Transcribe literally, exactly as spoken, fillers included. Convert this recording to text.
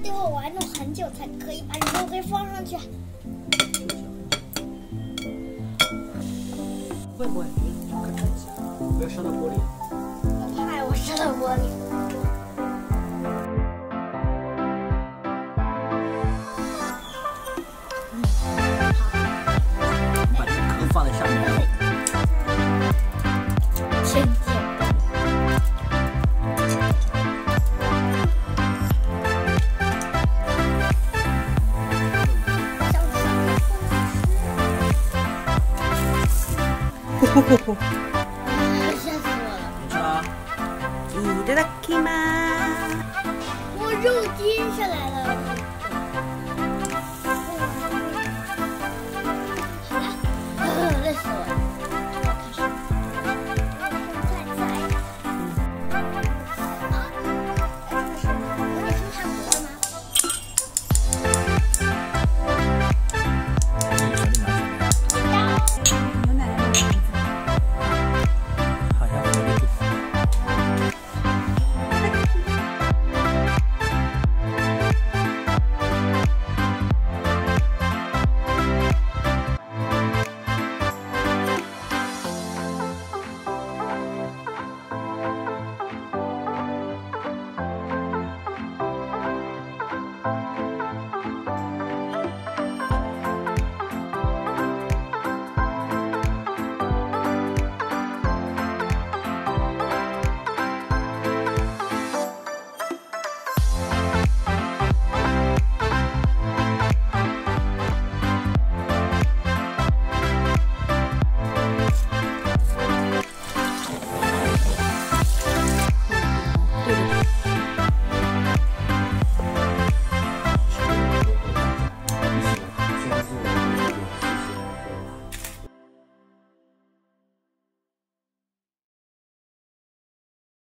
待会儿我还弄很久才可以把肉给放上去。 会不会？看看一下，不要烧到玻璃。 我怕我烧到玻璃。 把这个壳放在上面。 真简单。 吼吼吼！ 吓死我了！ 你吃啊！ いただきます。 我肉筋下来了。